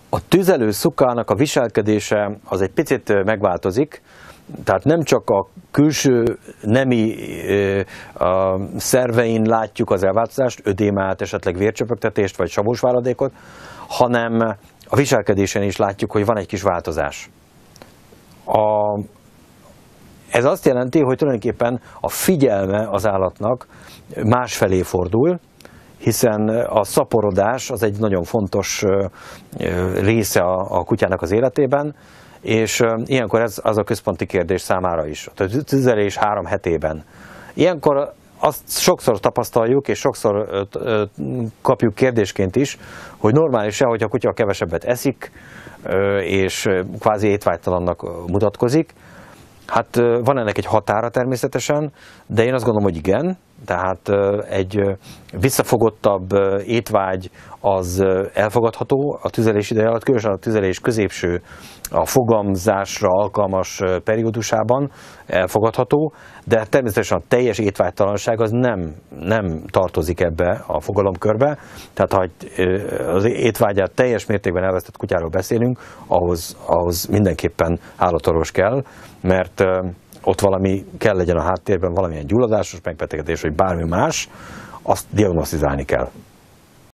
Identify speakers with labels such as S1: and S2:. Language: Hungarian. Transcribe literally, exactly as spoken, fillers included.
S1: A tüzelő szukának a viselkedése az egy picit megváltozik, tehát nem csak a külső nemi a szervein látjuk az elváltozást, ödémát, esetleg vércsöpögtetést vagy savósváladékot, hanem a viselkedésen is látjuk, hogy van egy kis változás. A, ez azt jelenti, hogy tulajdonképpen a figyelme az állatnak másfelé fordul, hiszen a szaporodás az egy nagyon fontos része a kutyának az életében, és ilyenkor ez az a központi kérdés számára is. A tüzelés három hetében. Ilyenkor azt sokszor tapasztaljuk, és sokszor kapjuk kérdésként is, hogy normális-e, hogy a kutya kevesebbet eszik, és kvázi étvágytalannak mutatkozik. Hát van ennek egy határa természetesen, de én azt gondolom, hogy igen. Tehát egy visszafogottabb étvágy az elfogadható a tüzelés ideje alatt, különösen a tüzelés középső, a fogamzásra alkalmas periódusában elfogadható, de természetesen a teljes étvágytalanság az nem, nem tartozik ebbe a fogalomkörbe. Tehát ha az étvágyát teljes mértékben elvesztett kutyáról beszélünk, ahhoz, ahhoz mindenképpen állatorvos kell, mert ott valami kell legyen a háttérben, valamilyen gyulladásos megbetegedés, vagy bármi más, azt diagnosztizálni kell.